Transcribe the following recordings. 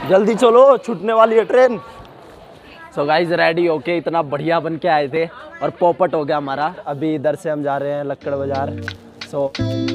जल्दी चलो, छूटने वाली है ट्रेन। सो गाइज रेडी होके इतना बढ़िया बन के आए थे और पोपट हो गया हमारा। अभी इधर से हम जा रहे हैं लक्कड़ बाजार। सो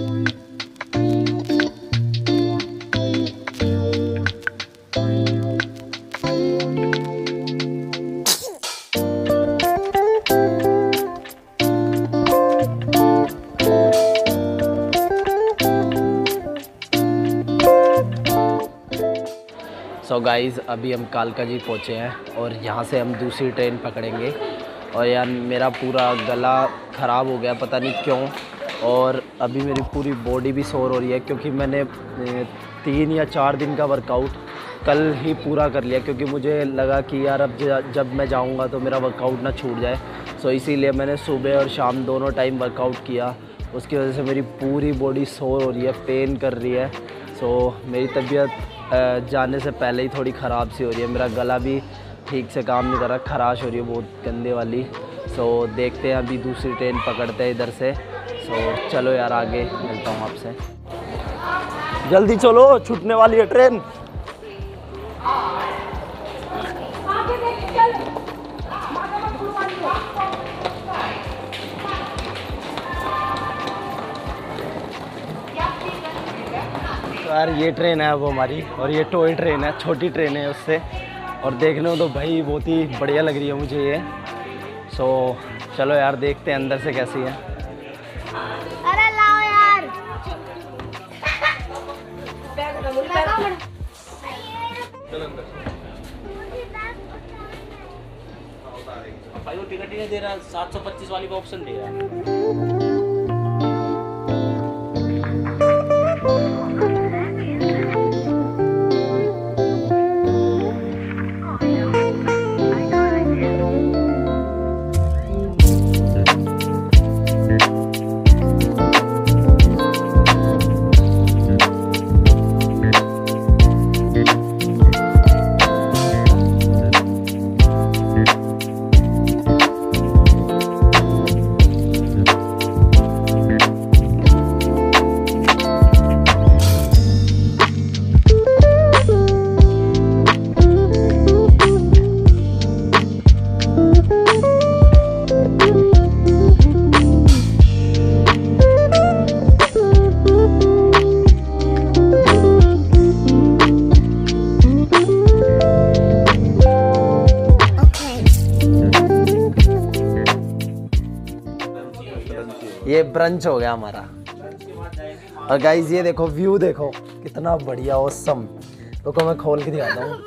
गाइज़ अभी हम कालका जी पहुँचे हैं और यहाँ से हम दूसरी ट्रेन पकड़ेंगे। और यार मेरा पूरा गला ख़राब हो गया, पता नहीं क्यों। और अभी मेरी पूरी बॉडी भी सोर हो रही है क्योंकि मैंने 3 या 4 दिन का वर्कआउट कल ही पूरा कर लिया, क्योंकि मुझे लगा कि यार अब जब मैं जाऊँगा तो मेरा वर्कआउट ना छूट जाए। सो इसीलिए मैंने सुबह और शाम दोनों टाइम वर्कआउट किया। उसकी वजह से मेरी पूरी बॉडी सोर हो रही है, पेन कर रही है। सो मेरी तबीयत जाने से पहले ही थोड़ी ख़राब सी हो रही है। मेरा गला भी ठीक से काम नहीं कर रहा, खराश हो रही है बहुत गंदे वाली। सो देखते हैं, अभी दूसरी ट्रेन पकड़ते हैं इधर से। सो चलो यार आगे मिलता हूँ आपसे। जल्दी चलो, छूटने वाली है ट्रेन। यार ये ट्रेन है वो हमारी, और ये टॉय ट्रेन है, छोटी ट्रेन है उससे। और देखने में तो भाई बहुत ही बढ़िया लग रही है मुझे ये। सो चलो यार देखते हैं अंदर से कैसी है। अरे लाओ यार। भाई वो टिकट ही नहीं दे रहा, 725 वाली का ऑप्शन दे रहा है। ये ब्रंच हो गया हमारा। और गाइज ये देखो व्यू, देखो कितना बढ़िया ऑसम। रुको मैं खोल के दिखाता हूँ।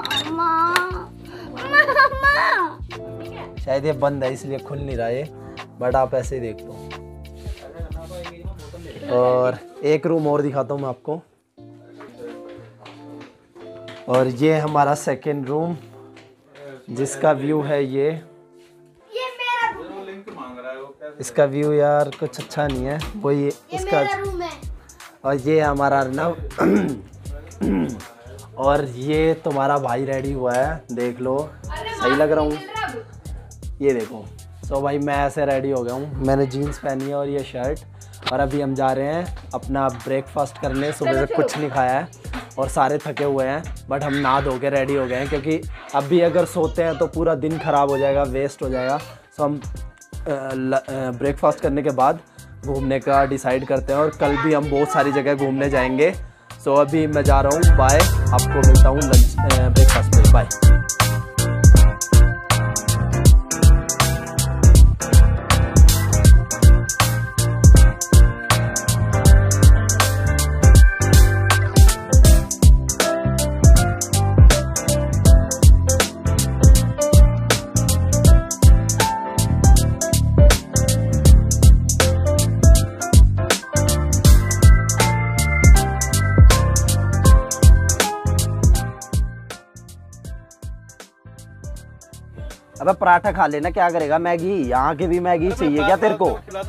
शायद ये बंद है इसलिए खुल नहीं रहा है, बट आप ऐसे ही देख लो। और एक रूम और दिखाता हूँ मैं आपको। और ये हमारा सेकेंड रूम जिसका व्यू है ये। इसका व्यू यार कुछ अच्छा नहीं है, वो ये इसका रूम है। और ये हमारा ना और ये तुम्हारा भाई रेडी हुआ है, देख लो सही लग रहा हूँ, ये देखो। सो भाई मैं ऐसे रेडी हो गया हूँ, मैंने जीन्स पहनी है और ये शर्ट। और अभी हम जा रहे हैं अपना ब्रेकफास्ट करने। सुबह से कुछ नहीं खाया है और सारे थके हुए हैं, बट हम नहा धो के रेडी हो गए हैं, क्योंकि अभी अगर सोते हैं तो पूरा दिन ख़राब हो जाएगा, वेस्ट हो जाएगा। सो हम ब्रेकफास्ट करने के बाद घूमने का डिसाइड करते हैं, और कल भी हम बहुत सारी जगह घूमने जाएंगे। सो अभी मैं जा रहा हूँ, बाय। आपको मिलता हूँ लंच ब्रेकफास्ट पे, बाय। अबे पराठा खा लेना, क्या करेगा, मैगी। यहाँ की भी मैगी चाहिए क्या तेरे को?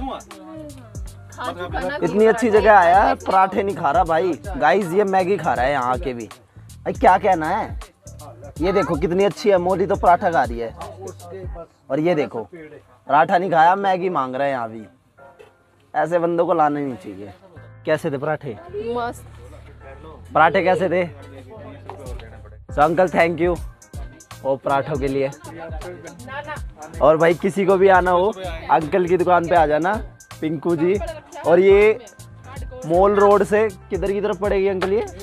इतनी अच्छी जगह आया, पराठे नहीं खा रहा भाई। गाइस ये मैगी खा रहा है यहाँ के भी। भाई क्या कहना है, ये देखो कितनी अच्छी है। मोदी तो पराठा खा रही है, और ये देखो पराठा नहीं खाया, मैगी मांग रहा है यहाँ भी। ऐसे बंदों को लाना नहीं चाहिए। कैसे थे पराठे? मस्त। पराठे कैसे थे? सो अंकल थैंक यू और पराठों के लिए। और भाई किसी को भी आना हो अंकल की दुकान पे आ जाना, पिंकू जी। और ये मॉल रोड से किधर की तरफ पड़ेगी अंकल? ये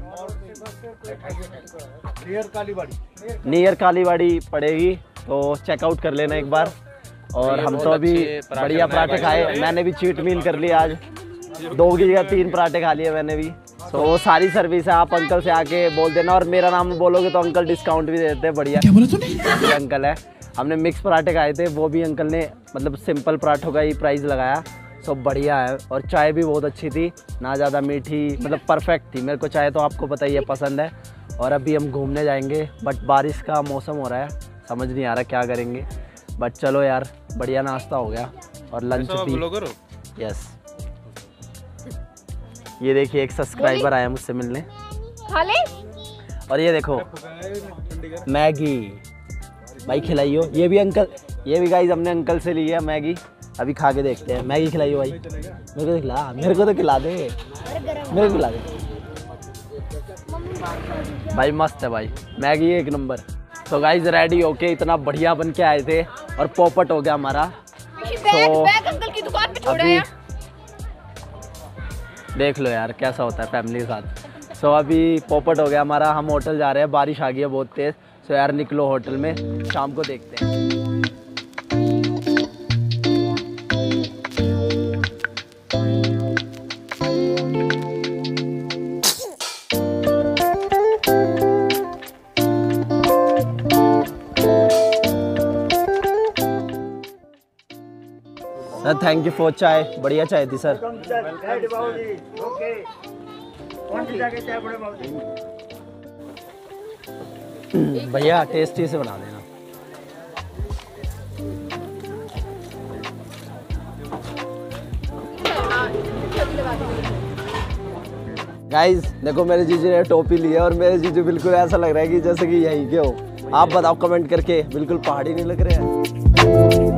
नियर कालीबाड़ी पड़ेगी, तो चेकआउट कर लेना एक बार। और हम तो अभी बढ़िया पराठे खाए, मैंने भी चीट मील कर लिया आज, 2 की जगह 3 पराठे खा लिए मैंने भी। तो सारी सर्विस है, आप अंकल से आके बोल देना और मेरा नाम बोलोगे तो अंकल डिस्काउंट भी देते हैं बढ़िया। क्या बोला तूने? अंकल है, हमने मिक्स पराठे खाए थे, वो भी अंकल ने मतलब सिंपल पराठों का ही प्राइस लगाया। सो बढ़िया है और चाय भी बहुत अच्छी थी, ना ज़्यादा मीठी, मतलब परफेक्ट थी। मेरे को चाय तो आपको पता ही है पसंद है। और अभी हम घूमने जाएंगे बट बारिश का मौसम हो रहा है, समझ नहीं आ रहा क्या करेंगे। बट चलो यार बढ़िया नाश्ता हो गया और लंच भी। यस, ये देखिए एक सब्सक्राइबर आया मुझसे मिलने। खा ले। और ये देखो मैगी, भाई खिलाइयो। ये भी अंकल, ये भी गाइस हमने अंकल से ली है मैगी, अभी खा के देखते हैं। मैगी खिलाइयो भाई, मेरे को तो खिला, मेरे को तो खिला दे, मेरे को खिला दे भाई। मस्त है भाई मैगी, एक नंबर। तो गाइस रेडी होके इतना बढ़िया बन के आए थे और पॉपट हो गया हमारा। तो अंकल की दुकान पे छोड़ा अभी देख लो यार कैसा होता है फैमिली के साथ। सो अभी पॉपट हो गया हमारा, हम होटल जा रहे हैं, बारिश आ गई है बहुत तेज़। सो यार निकलो होटल में, शाम को देखते हैं। सर थैंक यू फॉर चाय, बढ़िया चाय थी सर। भैया टेस्टी से बना देना। गाइस देखो मेरे जीजू ने टोपी ली है और मेरे जीजू बिल्कुल ऐसा लग रहा है कि जैसे कि यहीं के हो। आप बताओ कमेंट करके, बिल्कुल पहाड़ी नहीं लग रहे हैं?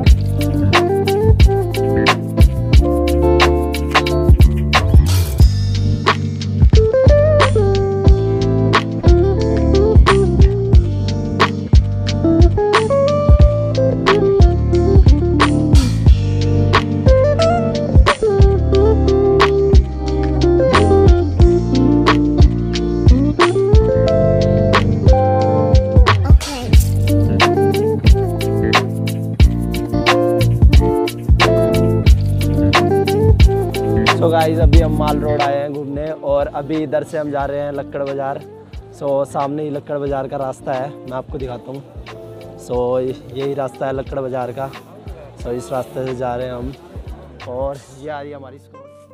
सो गाइस अभी हम माल रोड आए हैं घूमने और अभी इधर से हम जा रहे हैं लक्कड़ बाज़ार। सो सामने ही लक्कड़ बाज़ार का रास्ता है, मैं आपको दिखाता हूँ। सो यही रास्ता है लक्कड़ बाज़ार का। सो इस रास्ते से जा रहे हैं हम और ये आ रही है हमारी स्कूल।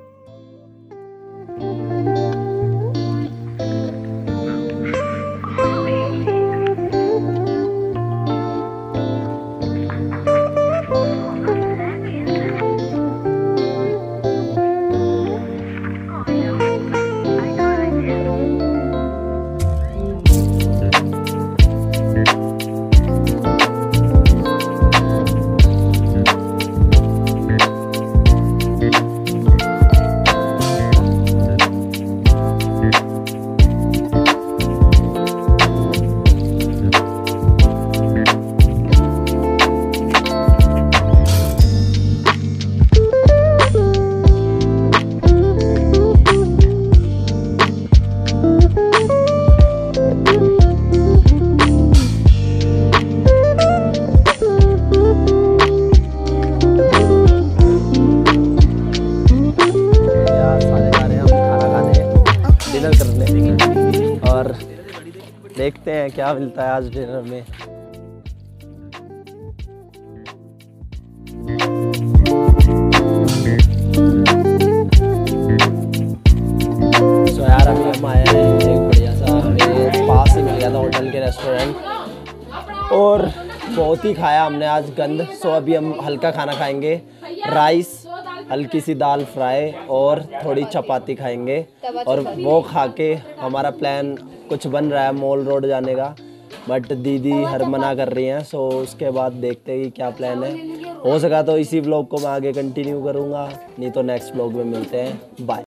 और देखते हैं क्या मिलता है आज डिनर में। तो यार अभी हम आए हैं एक बढ़िया सा, मेरे पास ही मिल गया था होटल के रेस्टोरेंट और बहुत ही खाया हमने आज गंद। सो अभी हम हल्का खाना खाएंगे, राइस, हल्की सी दाल फ्राई और थोड़ी चपाती खाएंगे। और वो खा के हमारा प्लान कुछ बन रहा है मॉल रोड जाने का, बट दीदी हर मना कर रही हैं। सो उसके बाद देखते हैं कि क्या प्लान है। हो सका तो इसी व्लॉग को मैं आगे कंटिन्यू करूँगा, नहीं तो नेक्स्ट व्लॉग में मिलते हैं। बाय।